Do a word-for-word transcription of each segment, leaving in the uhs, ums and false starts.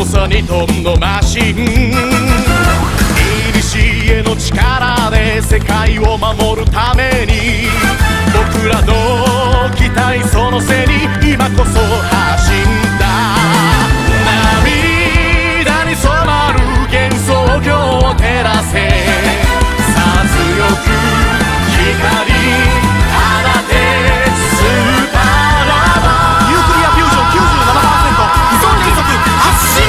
さにとんのマシン、古の力で世界を守るために、僕らの期待その背に今こそ発信だ。涙に染まる幻想郷を照らせ、さあ強く光放てスーパーラバー。 ニュークリアフュージョン きゅうじゅうななパーセント 依存連続発進。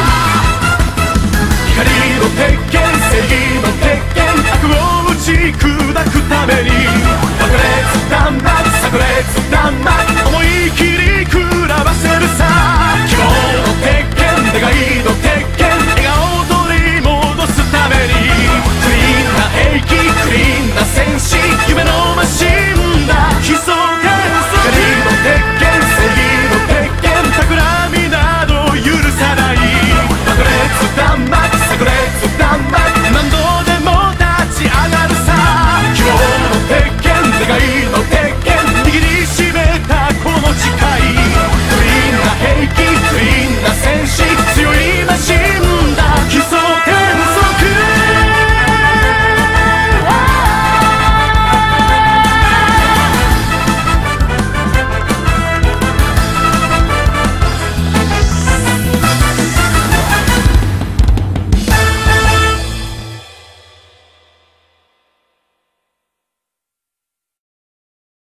光の鉄拳、正義の鉄拳、悪を打ち砕くために爆裂弾幕、炸裂弾幕、思い切り